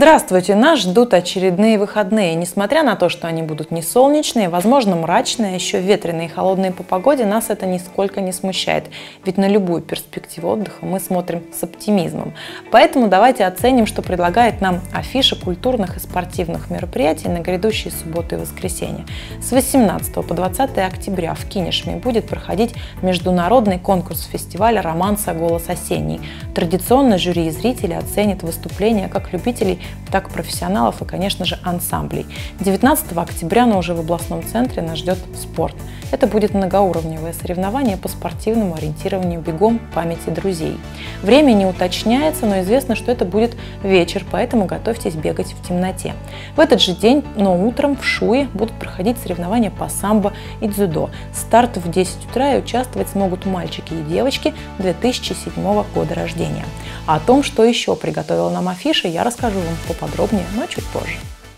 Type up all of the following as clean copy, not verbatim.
Здравствуйте! Нас ждут очередные выходные. Несмотря на то, что они будут не солнечные, возможно мрачные, а еще ветреные и холодные по погоде, нас это нисколько не смущает. Ведь на любую перспективу отдыха мы смотрим с оптимизмом. Поэтому давайте оценим, что предлагает нам афиша культурных и спортивных мероприятий на грядущие субботы и воскресенья. С 18 по 20 октября в Кинешме будет проходить международный конкурс фестиваля романса «Голос осенний». Традиционно жюри и зрители оценят выступления как любителей, так и профессионалов и, конечно же, ансамблей. 19 октября, но уже в областном центре, нас ждет спорт. Это будет многоуровневое соревнование по спортивному ориентированию бегом памяти друзей. Время не уточняется, но известно, что это будет вечер, поэтому готовьтесь бегать в темноте. В этот же день, но утром в Шуе будут проходить соревнования по самбо и дзюдо. Старт в 10 утра, и участвовать смогут мальчики и девочки 2007 года рождения. А о том, что еще приготовила нам афиша, я расскажу вам поподробнее, но чуть позже.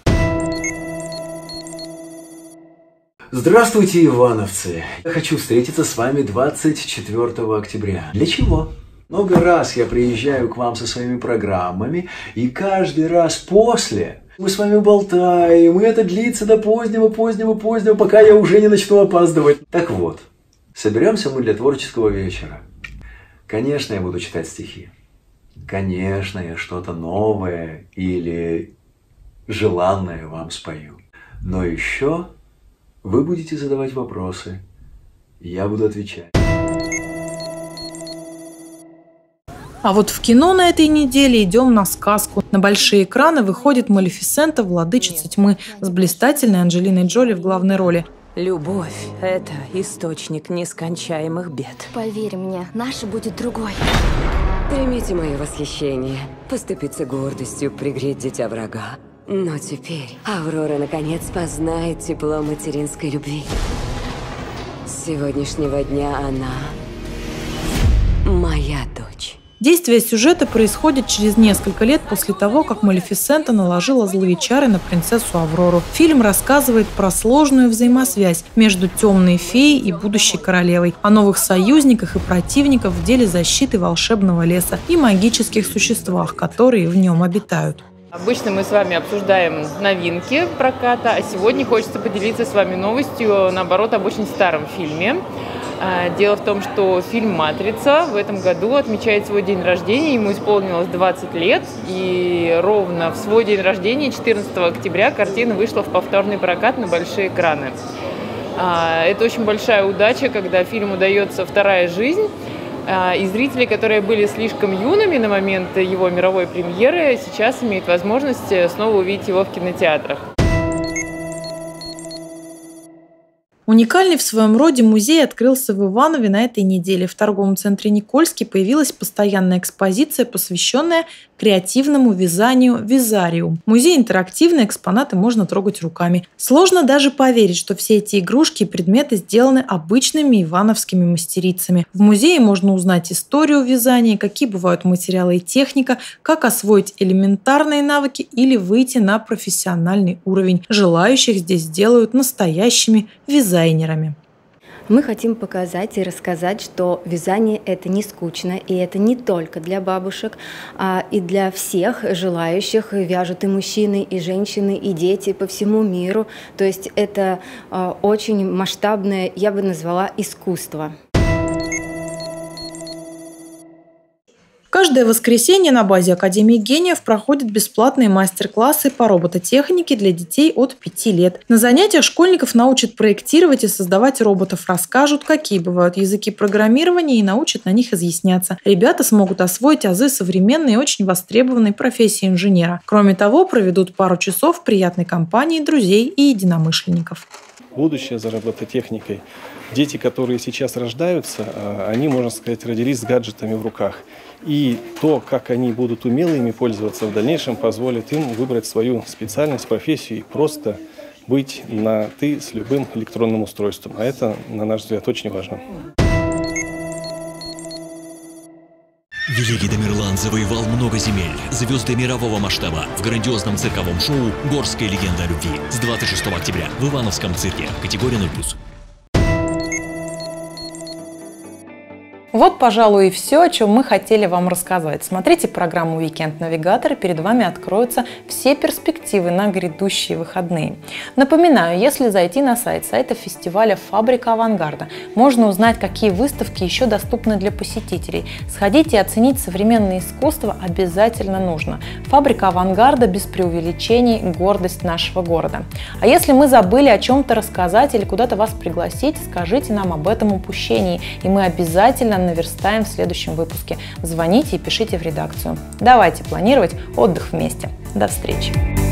Здравствуйте, ивановцы! Я хочу встретиться с вами 24 октября. Для чего? Много раз я приезжаю к вам со своими программами, и каждый раз после мы с вами болтаем, и это длится до позднего, пока я уже не начну опаздывать. Так вот, соберемся мы для творческого вечера. Конечно, я буду читать стихи. Конечно, я что-то новое или желанное вам спою. Но еще вы будете задавать вопросы, и я буду отвечать. А вот в кино на этой неделе идем на сказку. На большие экраны выходит «Малефисента. Владычица тьмы» с блистательной Анджелиной Джоли в главной роли. Любовь – это источник нескончаемых бед. Поверь мне, наша будет другой. Примите мое восхищение. Поступиться гордостью, пригреть дитя врага. Но теперь Аврора наконец познает тепло материнской любви. С сегодняшнего дня она моя дочь. Действие сюжета происходит через несколько лет после того, как Малефисента наложила злые чары на принцессу Аврору. Фильм рассказывает про сложную взаимосвязь между темной феей и будущей королевой, о новых союзниках и противниках в деле защиты волшебного леса и магических существах, которые в нем обитают. Обычно мы с вами обсуждаем новинки проката, а сегодня хочется поделиться с вами новостью, наоборот, об очень старом фильме. Дело в том, что фильм «Матрица» в этом году отмечает свой день рождения, ему исполнилось 20 лет, и ровно в свой день рождения, 14 октября, картина вышла в повторный прокат на большие экраны. Это очень большая удача, когда фильму удается вторая жизнь, и зрители, которые были слишком юными на момент его мировой премьеры, сейчас имеют возможность снова увидеть его в кинотеатрах. Уникальный в своем роде музей открылся в Иванове на этой неделе. В торговом центре «Никольский» появилась постоянная экспозиция, посвященная креативному вязанию «Вязариум». Музей интерактивный, экспонаты можно трогать руками. Сложно даже поверить, что все эти игрушки и предметы сделаны обычными ивановскими мастерицами. В музее можно узнать историю вязания, какие бывают материалы и техника, как освоить элементарные навыки или выйти на профессиональный уровень. Желающих здесь делают настоящими вязанием. Мы хотим показать и рассказать, что вязание – это не скучно, и это не только для бабушек, а и для всех желающих. Вяжут и мужчины, и женщины, и дети по всему миру. То есть это очень масштабное, я бы назвала, искусство. Каждое воскресенье на базе Академии гениев проходят бесплатные мастер-классы по робототехнике для детей от 5 лет. На занятиях школьников научат проектировать и создавать роботов, расскажут, какие бывают языки программирования и научат на них изъясняться. Ребята смогут освоить азы современной и очень востребованной профессии инженера. Кроме того, проведут пару часов в приятной компании друзей и единомышленников. Будущее за робототехникой. Дети, которые сейчас рождаются, они, можно сказать, родились с гаджетами в руках. И то, как они будут умело ими пользоваться в дальнейшем, позволит им выбрать свою специальность, профессию и просто быть на «ты» с любым электронным устройством. А это, на наш взгляд, очень важно. Великий Тамерлан завоевал много земель, звезды мирового масштаба в грандиозном цирковом шоу «Горская легенда о любви» с 26 октября в Ивановском цирке, категория 0+. Вот, пожалуй, и все, о чем мы хотели вам рассказать. Смотрите программу «Уикенд Навигатор», и перед вами откроются все перспективы на грядущие выходные. Напоминаю, если зайти на сайта фестиваля «Фабрика авангарда», можно узнать, какие выставки еще доступны для посетителей. Сходить и оценить современное искусство обязательно нужно. «Фабрика авангарда» без преувеличений – гордость нашего города. А если мы забыли о чем-то рассказать или куда-то вас пригласить, скажите нам об этом упущении, и мы обязательно наверстаем в следующем выпуске. Звоните и пишите в редакцию. Давайте планировать отдых вместе. До встречи!